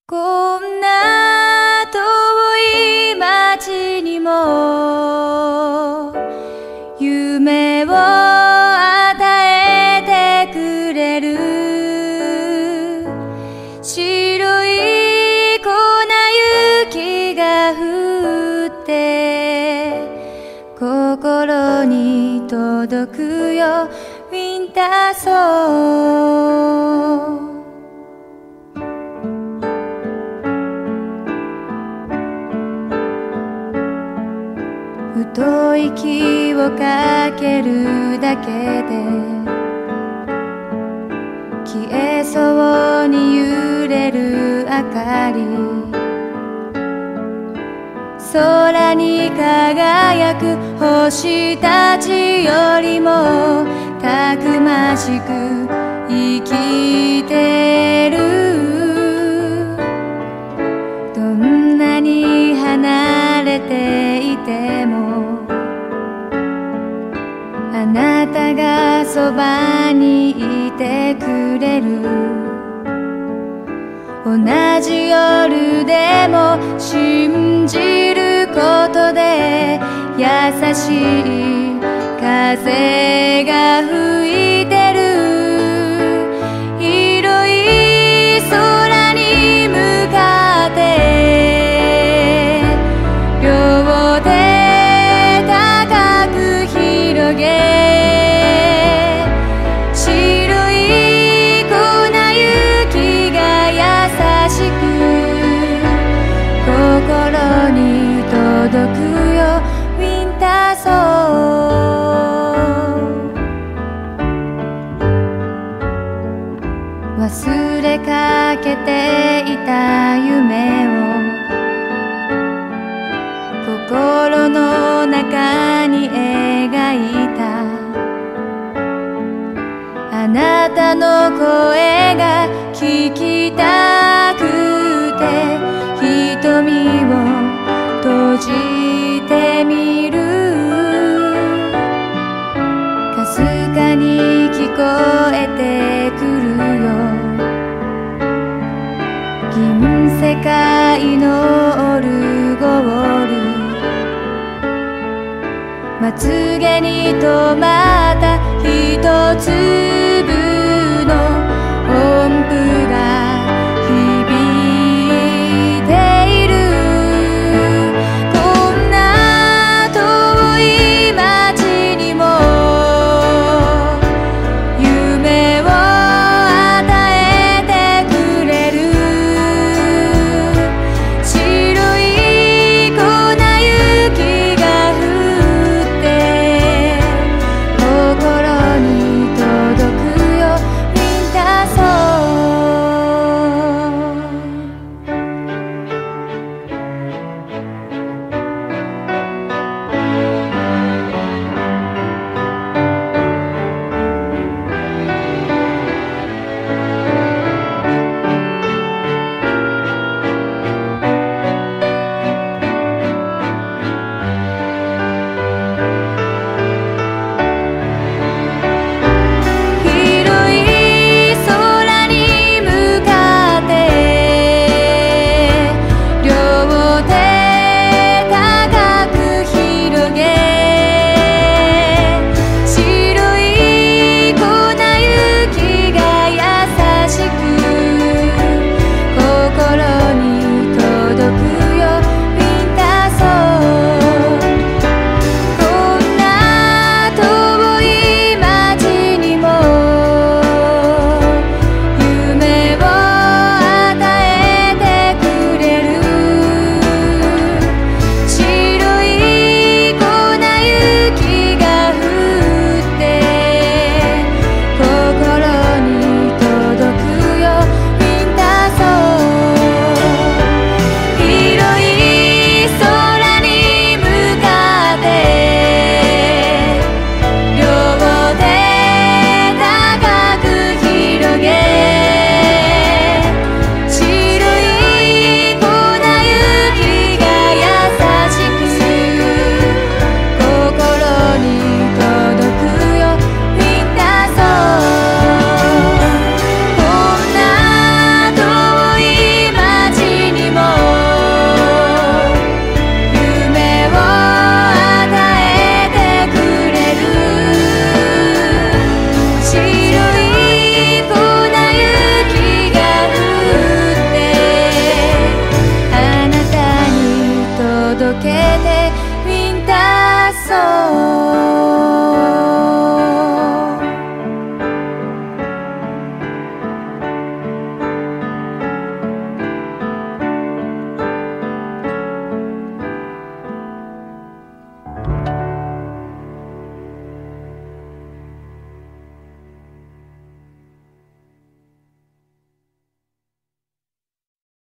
こんな遠い街にも夢を与えてくれる白い粉雪が降って心に届くよウィンターソー。ふと息をかけるだけで消えそうに揺れる明かり空に輝く星たちよりもたくましく生きてるどんなに離れていてもあなたがそばにいてくれる同じ夜でも信じることで優しい風が吹いてる広い空に向かって両手高く広げ白い粉雪が優しく心に届くよウィンターソー。忘れかけていた夢を心の中に描いたあなたの声が聞きたくて瞳を閉じてみるかすかに聞こえてくるよ銀世界のオルゴールまつげに止ま